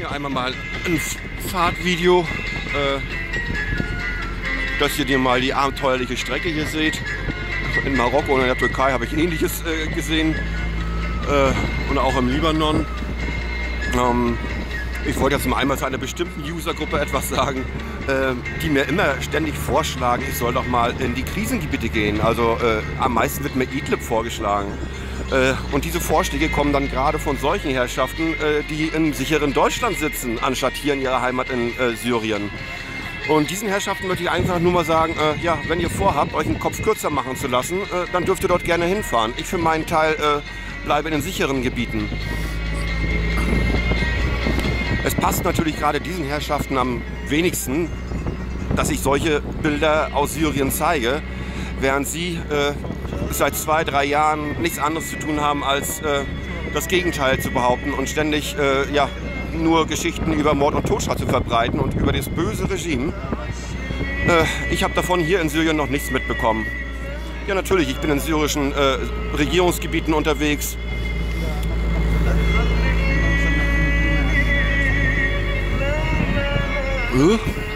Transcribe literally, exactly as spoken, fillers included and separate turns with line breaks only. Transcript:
Hier einmal mal ein Fahrtvideo, äh, dass ihr dir mal die abenteuerliche Strecke hier seht. In Marokko und in der Türkei habe ich Ähnliches äh, gesehen äh, und auch im Libanon. Ähm, ich wollte jetzt mal einmal zu einer bestimmten Usergruppe etwas sagen, äh, die mir immer ständig vorschlagen, ich soll doch mal in die Krisengebiete gehen. Also äh, am meisten wird mir Idlib vorgeschlagen. Äh, und diese Vorschläge kommen dann gerade von solchen Herrschaften, äh, die im sicheren Deutschland sitzen, anstatt hier in ihrer Heimat in äh, Syrien. Und diesen Herrschaften möchte ich einfach nur mal sagen, äh, ja, wenn ihr vorhabt, euch den Kopf kürzer machen zu lassen, äh, dann dürft ihr dort gerne hinfahren. Ich für meinen Teil äh, bleibe in den sicheren Gebieten. Es passt natürlich gerade diesen Herrschaften am wenigsten, dass ich solche Bilder aus Syrien zeige, während sie äh, seit zwei, drei Jahren nichts anderes zu tun haben, als äh, das Gegenteil zu behaupten und ständig äh, ja, nur Geschichten über Mord und Totschlag zu verbreiten und über das böse Regime. Äh, ich habe davon hier in Syrien noch nichts mitbekommen. Ja, natürlich, ich bin in syrischen äh, Regierungsgebieten unterwegs. Äh?